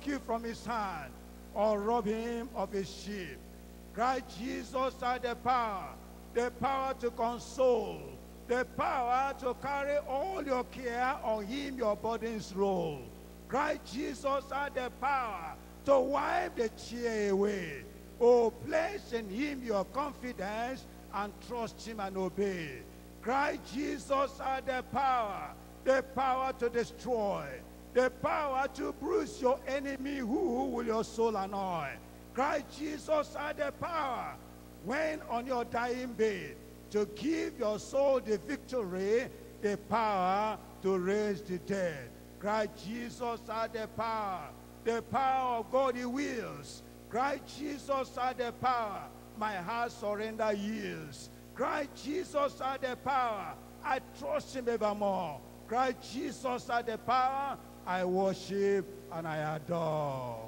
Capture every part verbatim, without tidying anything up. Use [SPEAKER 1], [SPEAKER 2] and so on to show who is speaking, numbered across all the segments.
[SPEAKER 1] pluck you from his hand or rob him of his sheep. Christ Jesus had the power, the power to console, the power to carry all your care on him, your burdens roll. Christ Jesus had the power to wipe the tear away. Oh, place in him your confidence and trust him and obey. Christ Jesus had the power, the power to destroy, the power to bruise your enemy who, who will your soul annoy. Christ Jesus had the power when on your dying bed to give your soul the victory, the power to raise the dead. Christ Jesus had the power, the power of God he wills. Christ Jesus had the power, my heart surrender yields. Christ Jesus had the power, I trust him evermore. Christ Jesus had the power, I worship and I adore.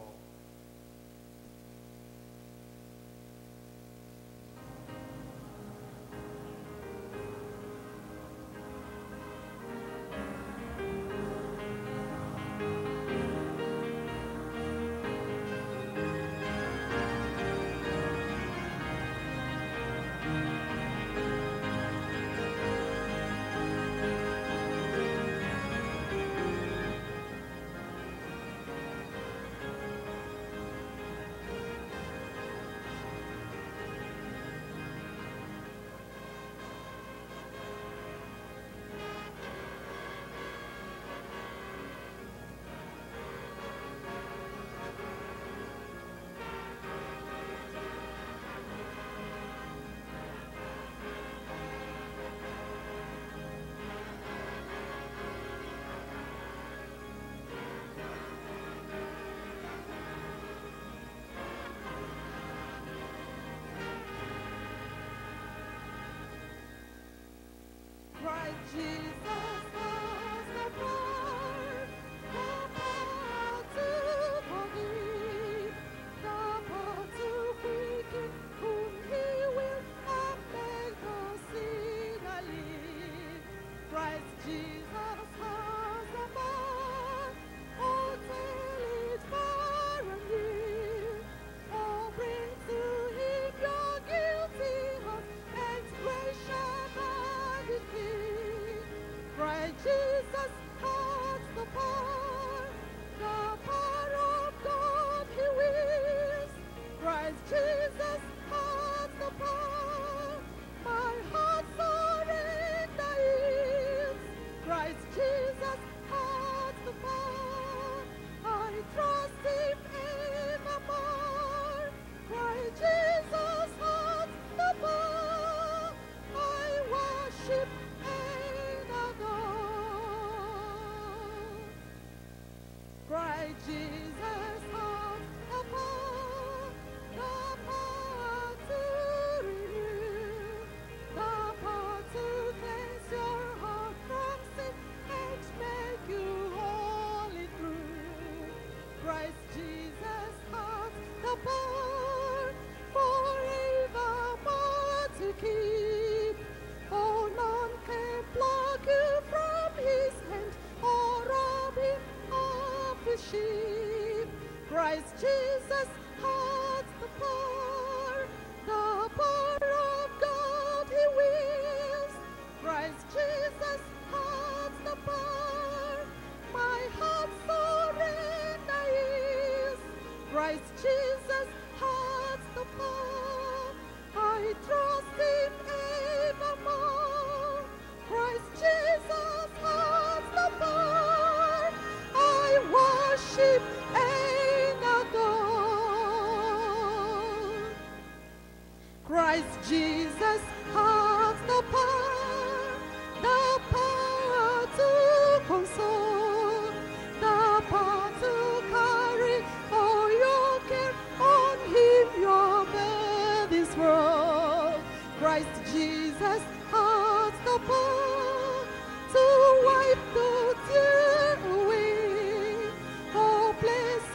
[SPEAKER 2] Christ Jesus has the power, the power to forgive, the power to quicken whom he will and make the sinner live. Christ Jesus has the power, oh tell it far and near, oh bring to him your guilty heart, expression and defeat. Christ Jesus has the power, the power of God he wills. Christ Jesus has the power, my heart surrender is. Christ Jesus has the power, I trust him evermore. Christ Jesus has the power, I worship and adore. Christ Jesus has the power, the power to renew, the power to cleanse your heart from sin and make you holy through. Christ Jesus has the power forevermore to keep. Oh, none can pluck you from his hand or rob him of his sheep. Christ Jesus has the power, the power of God he wills. Christ Jesus has the power, my heart surrender is. Christ Jesus has the power, I trust him evermore. Christ Jesus has the power, I worship and adore. Christ Jesus has the power, the power to console, the power to carry all your care on him, your burdens roll. Christ Jesus has the power to wipe the tear away. Oh, blessed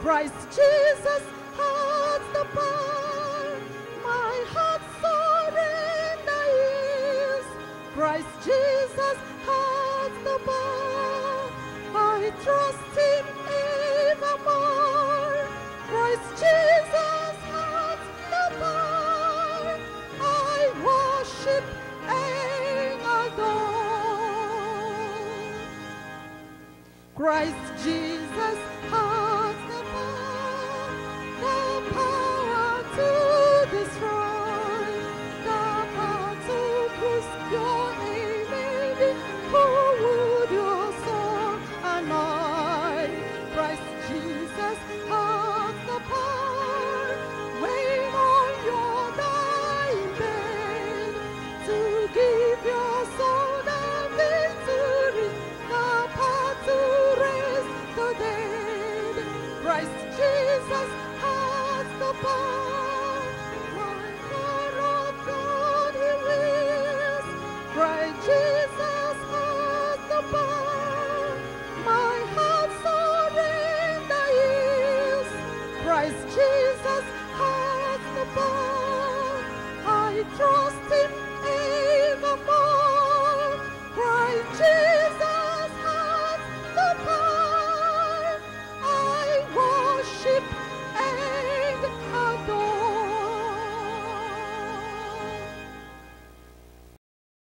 [SPEAKER 2] Christ Jesus has the power. My heart surrender is. Christ Jesus has the power. I trust him evermore. Christ Jesus has the power. I worship and adore. Christ Jesus has